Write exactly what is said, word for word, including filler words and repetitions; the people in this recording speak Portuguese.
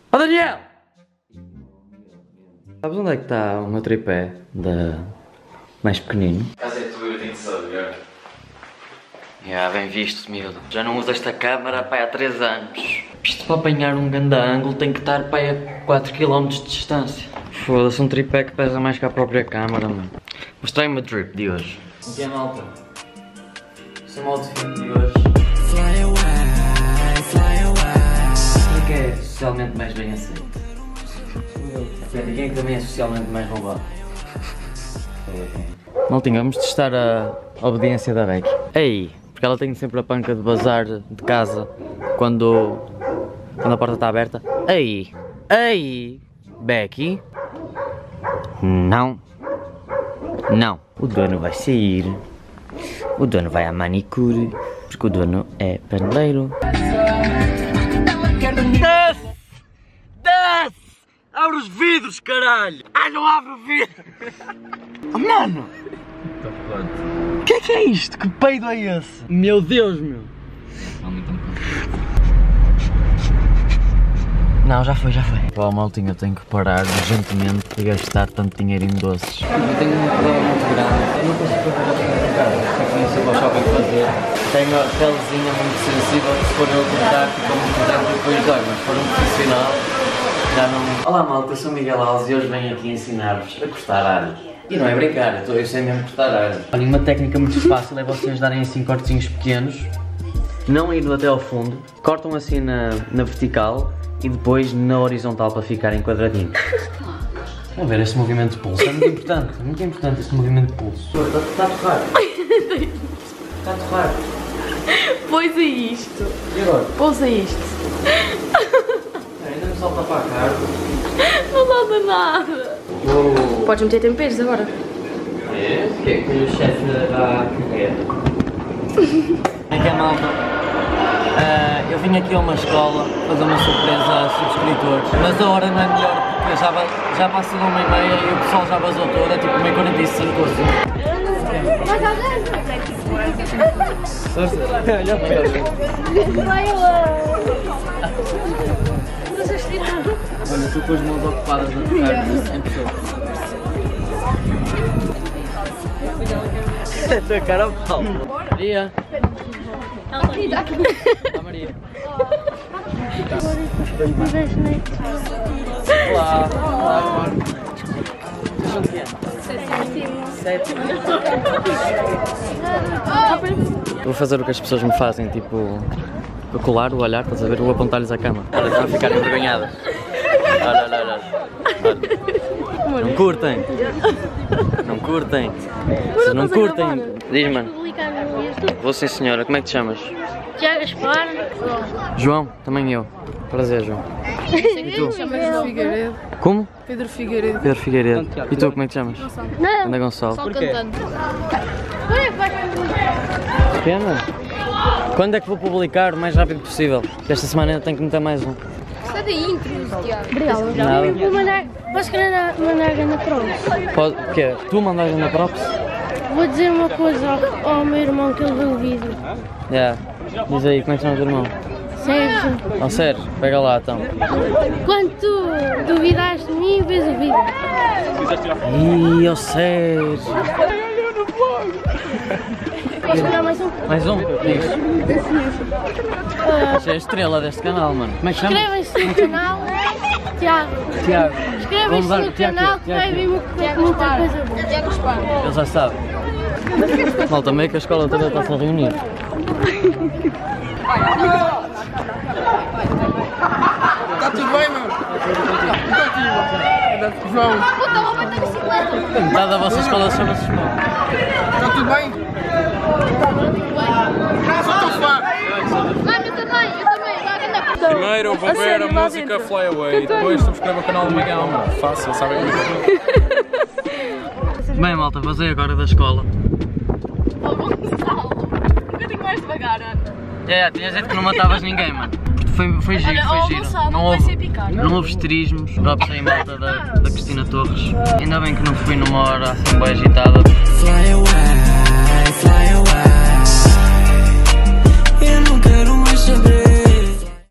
Ó Daniel! Sabes onde é que está o meu tripé da mais pequenino? Caso é tu, eu tenho que saber. Já, bem visto, miúdo. Já não uso esta câmara pá, há três anos. Isto para apanhar um grande ângulo tem que estar pá, a quatro quilómetros de distância. Foda-se, um tripé que pesa mais que a própria câmara, mano. Mostrei-me o trip de hoje. O que é, malta? Esse é o outfit de hoje. Fly away, fly away. O que é socialmente mais bem aceito? Quem é que também é socialmente mais roubado? Maltinha, vamos testar a obediência da Becky. Ei, porque ela tem sempre a panca de bazar de casa quando, quando a porta está aberta. Ei, ei, Becky. Não, não. O dono vai sair. O dono vai à manicure, porque o dono é paneleiro. Desce! Desce! Abre os vidros, caralho! Ah, não abre o vidro! Oh, mano! O que é que é isto? Que peido é esse? Meu Deus, meu! Não, já foi, já foi. Pô, maltinha, eu tenho que parar urgentemente de gastar tanto dinheiro em doces. Eu tenho um problema muito grande. Eu não consigo fazer a casa. Eu conheço o shopping fazer. Tenho a pelezinha muito sensível que se for eu cortar fica muito tempo e depois dói, mas se for um profissional já não... Olá malta, eu sou o Miguel Alves e hoje venho aqui ensinar-vos a cortar alho. E não é brincar, eu, tô, eu sei mesmo cortar alho. Olha, uma técnica muito fácil é vocês darem assim cortezinhos pequenos, não indo até ao fundo, cortam assim na, na vertical e depois na horizontal para ficarem quadradinhos. Estão a ver este movimento de pulso? É muito importante, é muito importante este movimento de pulso. Está a torrar. Está a torrar. Pois é isto. E agora? Pois é isto. Ainda não salta para a cara. Não salta nada. Oh. Podes meter temperos agora. É? O que é que o chefe dá a correr? É que é malta. Uh, eu vim aqui a uma escola fazer uma surpresa aos subscritores, mas a hora não é melhor porque já, já passa de uma e meia e o pessoal já vazou toda, é tipo uma e quarenta e cinco ou assim. Mas alguém olha, estou com as mãos ocupadas a tocar em pessoa. A tua cara ao pau. Maria. Olá, Maria. Olá. Olá. Sete. Vou fazer o que as pessoas me fazem, tipo, colar o olhar, estás a ver? Vou apontar-lhes a cama. Olha, para ficarem envergonhadas. Olha, olha, olha. Olha. Não curtem. Não curtem. Se não curtem, diz, mano. Vou sim, senhora. Como é que te chamas? Tiago Gaspar. João, também eu. Prazer, João. E tu? Chamas Figueiredo. Como? Pedro Figueiredo. Pedro Figueiredo. E tu, como é que te chamas? Não. Ana Gonçalo. Só cantando. Pena? Quando é que vou publicar o mais rápido possível? Esta semana ainda tenho que meter mais um. Está de intros, Tiago. Obrigado. Nada. Vou mandar. Posso querer mandar a Gana Props? Pode, o quê? Tu mandas na props? Vou dizer uma coisa ao, ao meu irmão que ele viu o vídeo. Yeah. Diz aí, como é que chama o teu irmão? Sérgio. Oh, Sérgio, pega lá então. Quando tu duvidaste de mim, vês o vídeo. Ih, oh Sérgio. Posso mandar mais um? Mais um? Diz. Você é a estrela deste canal, mano. Como é que chama? Inscrevem-se no canal. Tiago. Tiago. Inscrevem-se Vamos no dar- Tiago, canal que Tiago, vai vir muita, muita coisa boa. Tiago Gaspar. Ele já sabe. Malta, meio que a escola toda está-se a reunir. Está tudo bem, meu? Contigo. João, Puta, vou bater bicicleta. Metade da vossa escola chama-se João. está tudo bem? Sou teu fã. Mano, eu também, eu também. Vai andar. Primeiro vou ver a música Fly Away, depois subscreva o canal do Miguel, mano. Fácil, sabem como é? Bem, malta, vazei agora da escola. Oh, Gonçalo. Um bocadinho mais devagar, Ana. É, yeah, tinha gente que não matavas ninguém, mano. Foi, foi giro, Olha, foi oh, giro. Gonçalo, Não não vai houve, ser picar. não houve esterismos. Drops aí, malta, da, da Cristina Torres. Ainda bem que não fui numa hora assim bem agitada. Fly away, fly away. Eu não quero mais saber.